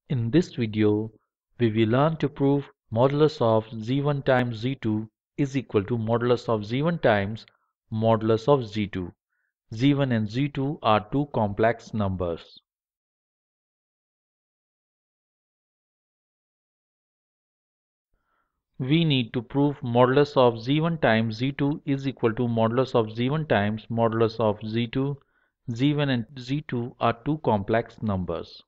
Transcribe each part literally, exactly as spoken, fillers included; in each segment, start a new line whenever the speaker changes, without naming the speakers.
In this video, we will learn to prove modulus of z one times z two is equal to modulus of z one times modulus of z two. z one and z two are two complex numbers. We need to prove modulus of z one times z two is equal to modulus of z one times modulus of z two. z one and z two are two complex numbers.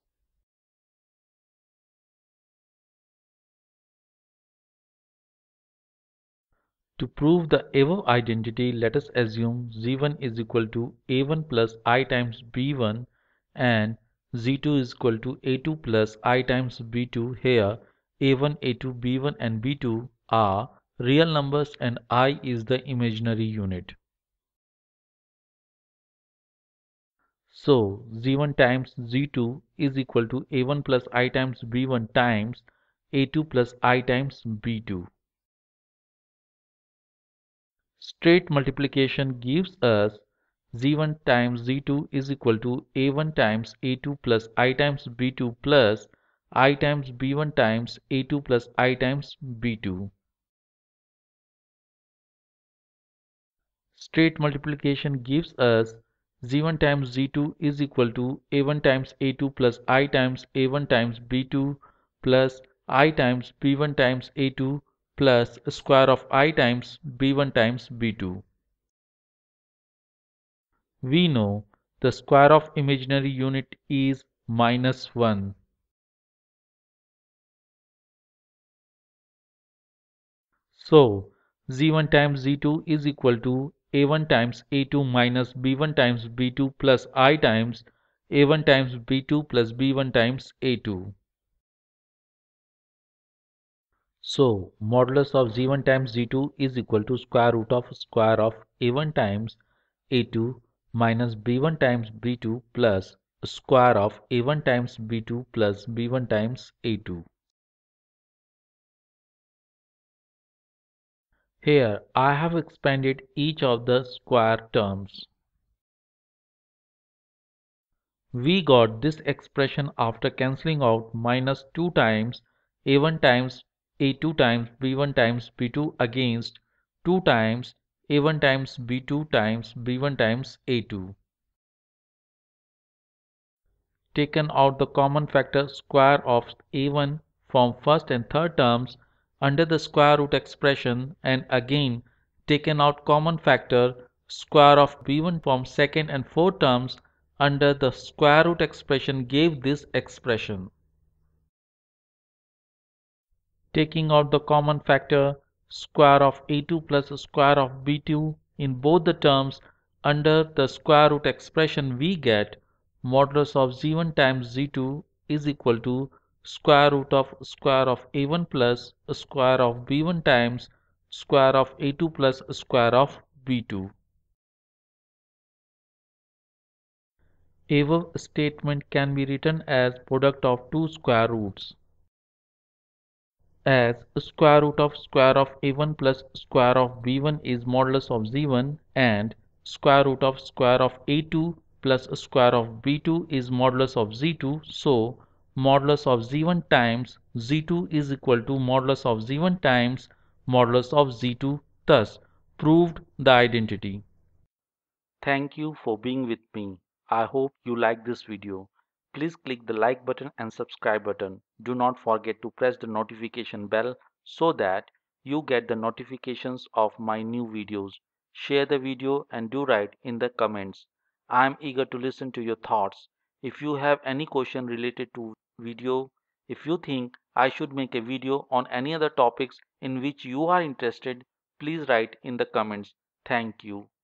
To prove the above identity, let us assume z one is equal to a one plus I times b one and z two is equal to a two plus I times b two. Here a one, a two, b one and b two are real numbers and I is the imaginary unit. So z one times z two is equal to a one plus I times b one times a two plus I times b two. Straight multiplication gives us z one times z two is equal to a one times a two plus I times b two plus I times b one times a two plus I times b two. Straight multiplication gives us z one times z two is equal to a one times a two plus I times a one times b two plus I times b one times a two plus square of I times b one times b two. We know the square of imaginary unit is minus one. So z one times z two is equal to a one times a two minus b one times b two plus I times a one times b two plus b one times a two. So modulus of z one times z two is equal to square root of square of a one times a two minus b one times b two plus square of a one times b two plus b one times a two. Here I have expanded each of the square terms. We got this expression after cancelling out minus two times a one times a two times b one times b two against two times a one times b two times b one times a two. Taken out the common factor square of a one from first and third terms under the square root expression and again taken out common factor square of b one from second and fourth terms under the square root expression gave this expression. Taking out the common factor square of a two plus square of b two in both the terms under the square root expression, we get modulus of z one times z two is equal to square root of square of a one plus square of b one times square of a two plus square of b two. Above statement can be written as product of two square roots, as square root of square of a one plus square of b one is modulus of z one and square root of square of a two plus square of b two is modulus of z two. So modulus of z one times z two is equal to modulus of z one times modulus of z two. Thus proved the identity. Thank you for being with me. I hope you like this video. Please click the like button and subscribe button. Do not forget to press the notification bell so that you get the notifications of my new videos. Share the video and do write in the comments. I am eager to listen to your thoughts. If you have any question related to video, if you think I should make a video on any other topics in which you are interested, please write in the comments. Thank you.